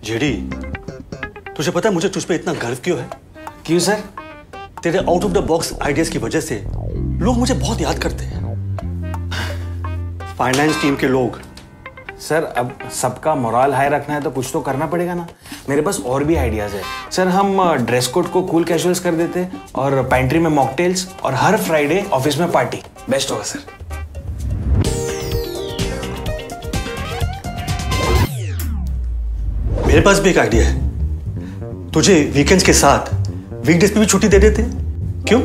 JD, तुझे पता है मुझे तुझ पे इतना गर्व क्यों है? क्यों सर? तेरे out of the box ideas की वजह से लोग मुझे बहुत याद करते हैं। फाइनेंस टीम के लोग। सर अब सबका मोरल हाई रखना है तो कुछ तो करना पड़ेगा ना। मेरे पास और भी आइडियाज है सर। हम ड्रेस कोड को कूल कैजुअल्स कर देते हैं और पैंट्री में मॉकटेल्स और हर फ्राइडे ऑफिस में पार्टी। बेस्ट होगा सर। मेरे पास भी एक आइडिया है। तुझे वीकेंड्स के साथ वीकडेज पे भी छुट्टी दे देते हैं। क्यों?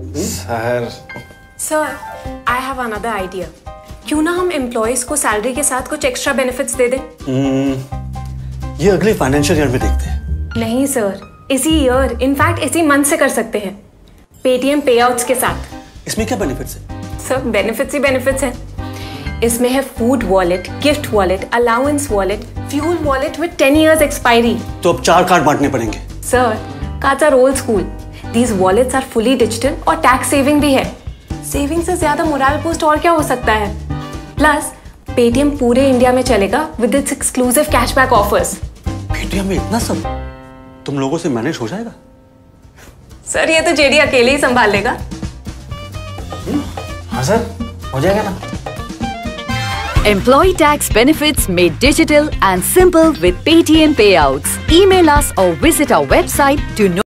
Sir I have another idea. क्यों ना हम एम्प्लॉयज को सैलरी के साथ कुछ एक्स्ट्रा बेनिफिट्स दे दें? ये अगले फाइनेंशियल ईयर में देखते हैं। नहीं सर, इसी ईयर, इनफैक्ट इसी मंथ से कर सकते हैं, पेटीएम पे आउट्स के साथ। इसमें क्या बेनिफिट्स है? सर बेनिफिट्स ही बेनिफिट्स हैं। इसमें है food wallet, gift wallet, allowance wallet, fuel wallet with 10 years expiry. तो अब 4 कार्ड बांटने पड़ेंगे। Sir cards are old school. These wallets are fully digital और टैक्स सेविंग भी है। सेविंग से ज्यादा मोरल बूस्ट और क्या हो सकता है? प्लस पेटीएम पूरे इंडिया में चलेगा with its exclusive cashback offers. Paytm में इतना सब तुम लोगों से मैनेज हो जाएगा? सर ये तो जेडी अकेले ही संभाल लेगा। हाँ सर, हो जाएगा ना। Employee tax benefits made digital and simple with Paytm payouts. Email us or visit our website to know